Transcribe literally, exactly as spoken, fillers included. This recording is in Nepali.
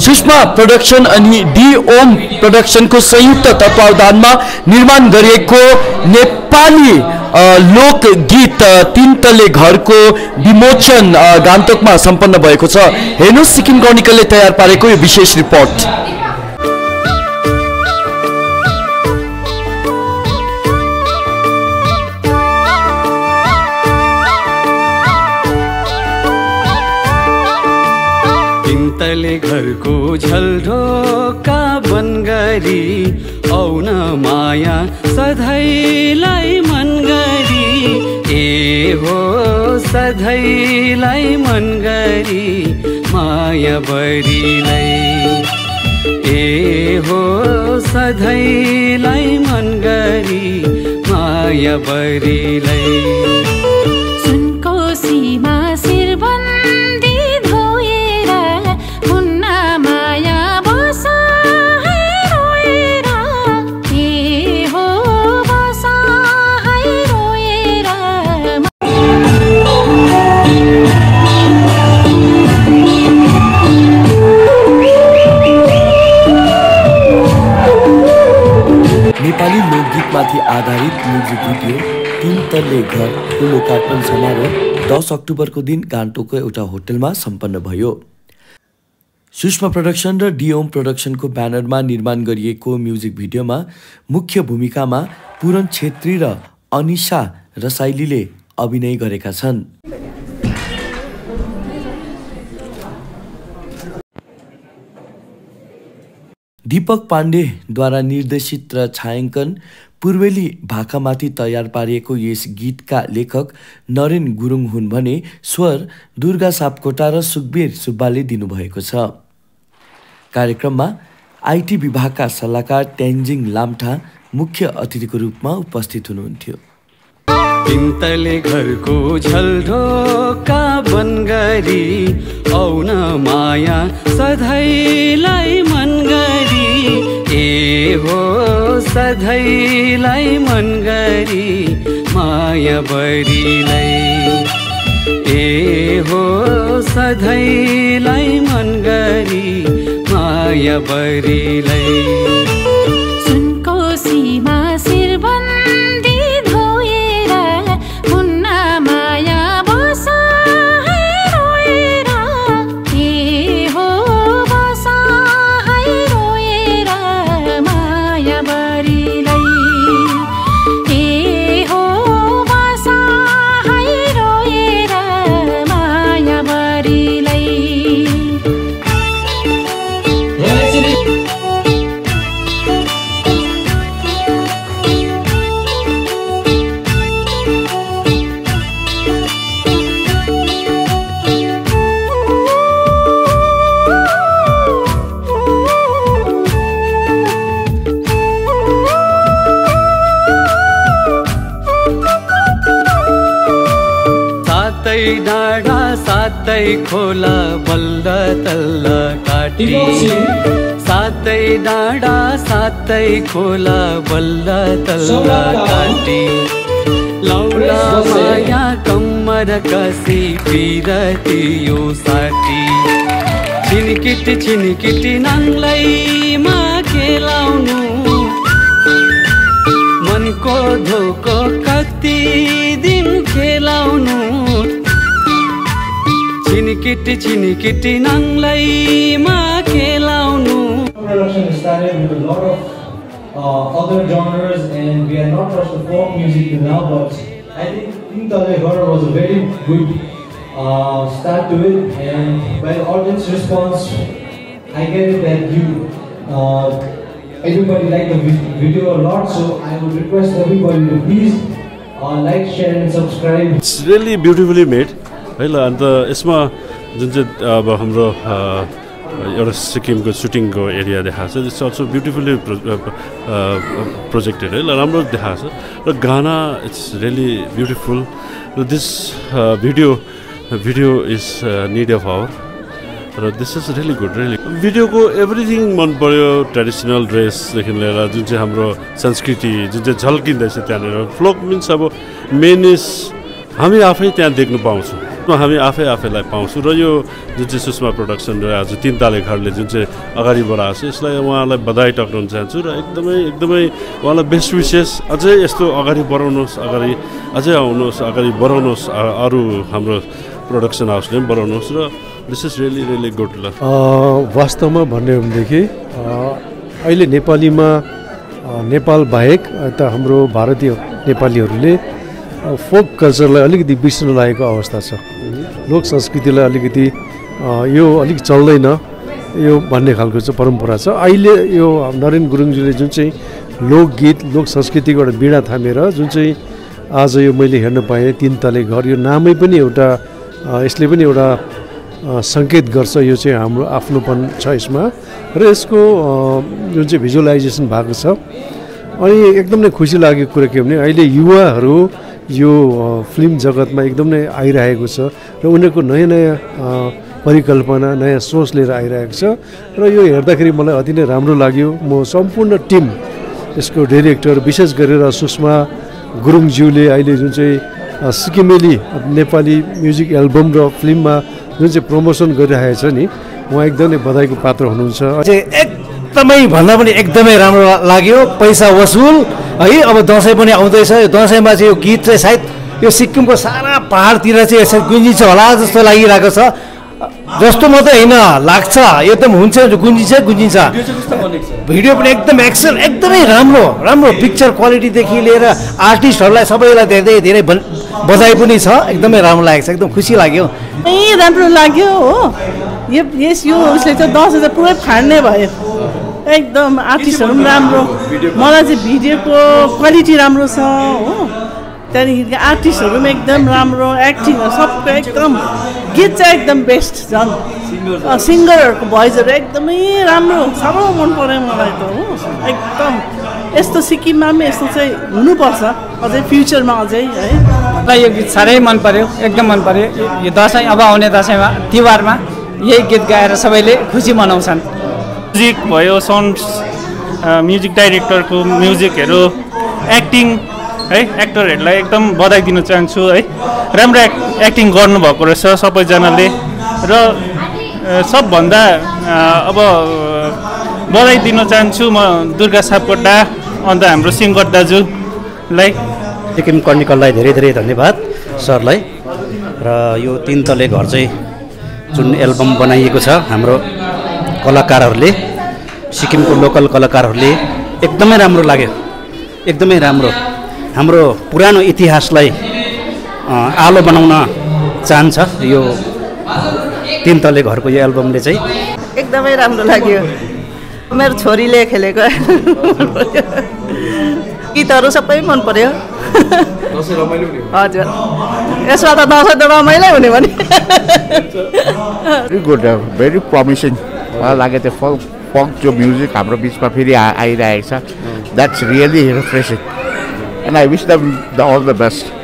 सुषमा प्रोडक्सन अनि डी ओम प्रोडक्सनको संयुक्त तत्वावधानमा निर्माण गरिएको नेपाली लोकगीत तीन तले घरको विमोचन गान्तोकमा सम्पन्न भएको छ। हेर्नुहोस् सिक्किम क्रोनिकलले तयार पारेको यो विशेष रिपोर्ट। तले घरको झलढोका बन गरी औन माया सधैँलाई मन गरी ए हो सधैँलाई मन गरी माया बरीलाई ए हो सधैँलाई मन गरी माया बरीलाई सुनको सीमा शिरबन्दी नेपाली लोकगीतमाथि आधारित म्युजिक भिडियो तीन तले घरको लोकार्पण समारोह दस अक्टोबरको दिन गान्तोकको एउटा होटलमा सम्पन्न भयो। सुषमा प्रोडक्सन र डिओम प्रोडक्सनको ब्यानरमा निर्माण गरिएको म्युजिक भिडियोमा मुख्य भूमिकामा पूरण छेत्री र अनिशा रसाइलीले अभिनय गरेका छन्। दीपक पाण्डेद्वारा निर्देशित र छायाङ्कन पूर्वेली भाकामाथि तयार पारिएको यस गीतका लेखक नरेन गुरुङ हुन् भने स्वर दुर्गा सापकोटा र सुखबीर सुब्बाले दिनुभएको छ। कार्यक्रममा आइटी विभागका सल्लाहकार तेन्जिङ लाम्ठा मुख्य अतिथिको रूपमा उपस्थित हुनुहुन्थ्यो। तिनतले घरको झलढोका बन गरी औन माया सधैँलाई मन गरी ए हो सधैँलाई मन गरी माया बरीलाई ए हो सधैँलाई मन गरी माया बरीलाई सुनको सीमा शिरबन्दी डाँडा सातै खोला बल्ल तल्ल काटी सातै डाँडा सातै खोला बल्ल तल्ल काटी लौला माया कम्मर कसी पिरती यो साटी छिनकिटी छिनकिटी नाङ्लैमा खेलाउनु मनको धोको कति दिन खेलाउनु छिनकिटी छिनकिटी नाङ्लैमा खेलाउनु। Production started with a lot of uh, other genres, and we are not just the folk music now, but I think Tin Tale Ghar was a very good uh, start to it, and by the audience response, I get it that you uh, everybody liked the video a lot, so I would request everybody to please uh, like, share and subscribe. It's really beautifully made. है ल अन्त यसमा जुन चाहिँ अब हाम्रो एउटा सिक्किमको सुटिङको एरिया देखाएको छ, इट्स अल्सो ब्युटिफुल्ली प्रोजेक्टेड है ल, राम्रो देखाएको छ र गाना इट्स रियली ब्युटिफुल र this video video is need of our र this is really good really भिडियोको एभ्रिथिङ मन पर्यो। ट्रेडिसनल ड्रेसदेखि लिएर जुन चाहिँ हाम्रो संस्कृति जुन चाहिँ झल्किँदैछ त्यहाँनिर फ्लोक मिन्स अब मेन इज हामी आफै त्यहाँ देख्न पाउँछौँ। हामी आफै आफैलाई पाउँछौँ र यो जुन चाहिँ सुषमा प्रोडक्सन र आज तिन ताले घरले जुन चाहिँ अगाडि बढाएको छ यसलाई उहाँलाई बधाई टक्राउन चाहन्छु र एकदमै एकदमै उहाँलाई बेस्ट विशेष अझै यस्तो अगाडि बढाउनुहोस् अगाडि अझै आउनुहोस् अगाडि बढाउनुहोस् अरू हाम्रो प्रोडक्सन हाउसले पनि बढाउनुहोस् र this is really really good ल वास्तवमा भन्ने हो भनेदेखि अहिले नेपालीमा नेपाल बाहेक यता हाम्रो भारतीय नेपालीहरूले फोक कल्चरलाई अलिकति बिर्सिन लागेको अवस्था छ लोक संस्कृतिलाई अलिकति यो अलिक चल्दैन यो भन्ने खालको चाहिँ परम्परा छ अहिले यो नरेन गुरुङज्यूले जुन चाहिँ लोकगीत लोक संस्कृतिको एउटा बिडा थामेर जुन चाहिँ आज यो मैले हेर्न पाएँ तिन तले घर यो नामै पनि एउटा यसले पनि एउटा सङ्केत गर्छ यो चाहिँ हाम्रो आफ्नोपन छ यसमा र यसको जुन चाहिँ भिजुअलाइजेसन भएको छ अनि एकदम नै खुसी लागेको कुरा के भने अहिले युवाहरू यो फिल्म जगतमा एकदम नै आइरहेको छ र उनीहरूको नयाँ नयाँ परिकल्पना नयाँ सोच लिएर आइरहेको छ र यो हेर्दाखेरि मलाई अति नै राम्रो लाग्यो म सम्पूर्ण टिम यसको डाइरेक्टर विशेष गरेर सुषमा गुरुङज्यूले अहिले जुन चाहिँ सिक्किमेली नेपाली म्युजिक एल्बम र फिल्ममा जुन चाहिँ प्रमोसन गरिरहेको छ नि उहाँ एकदमै बधाईको पात्र हुनुहुन्छ एकदमै भन्दा पनि एकदमै राम्रो लाग्यो पैसा वसुल है अब दसैँ पनि आउँदैछ यो दसैँमा चाहिँ यो गीत चाहिँ सायद यो सिक्किमको सारा पहाडतिर चाहिँ यसरी गुन्जिन्छ होला जस्तो लागिरहेको छ जस्तो मात्रै होइन लाग्छ एकदम हुन्छ गुन्जिन्छ गुन्जिन्छ भिडियो पनि एकदम एक्सन एकदमै राम्रो राम्रो पिक्चर क्वालिटीदेखि लिएर आर्टिस्टहरूलाई सबैलाई धेरै धेरै बधाई पनि छ एकदमै राम्रो लागेको छ एकदम खुसी लाग्यो ए राम्रो लाग्यो हो यो यस यो उसले चाहिँ दसैँ चाहिँ पुरै फाड्ने भयो एकदम आर्टिस्टहरू पनि राम्रो मलाई चाहिँ भिडियोको क्वालिटी राम्रो छ हो त्यहाँदेखि आर्टिस्टहरू पनि एकदम राम्रो एक्टिङहरू सबको एकदम गीत चाहिँ एकदम बेस्ट झन् सिङ्गरहरूको भोइसहरू एकदमै राम्रो साह्रो मन पऱ्यो मलाई त हो एकदम यस्तो सिक्किममा पनि यस्तो चाहिँ हुनुपर्छ अझै फ्युचरमा अझै है मलाई यो गीत साह्रै मन पर्यो एकदम मन पर्यो यो दसैँ अब आउने दसैँमा तिहारमा यही गीत गाएर सबैले खुसी मनाउँछन् म्युजिक भयो साउन्ड म्युजिक डाइरेक्टरको म्युजिकहरू एक्टिङ है एक्टरहरूलाई एकदम बधाई दिन चाहन्छु है राम्रो एक् एक्टिङ गर्नुभएको रहेछ सबैजनाले र सबभन्दा अब बधाई दिन चाहन्छु म दुर्गा सापकोटा अन्त हाम्रो सिङ्गर दाजुलाई सिक्किम कर्निकललाई धेरै धेरै धन्यवाद सरलाई र यो तिन तले घर चाहिँ जुन एल्बम बनाइएको छ हाम्रो कलाकारहरूले सिक्किमको लोकल कलाकारहरूले एकदमै राम्रो लाग्यो एकदमै राम्रो हाम्रो पुरानो इतिहासलाई आलो बनाउन चाहन्छ यो तिन तले घरको यो एल्बमले चाहिँ एकदमै राम्रो लाग्यो मेरो छोरीले खेलेको गीतहरू सबै मन पर्यो हजुर यसमा त दसैँ त रमाइलो हुने भने भेरी गुड भेरी प्रमिसिङ मलाई लाग्यो त्यो फल फक जो म्युजिक हाम्रो बिचमा फेरि आइरहेको छ that's really refreshing and I wish them the all the best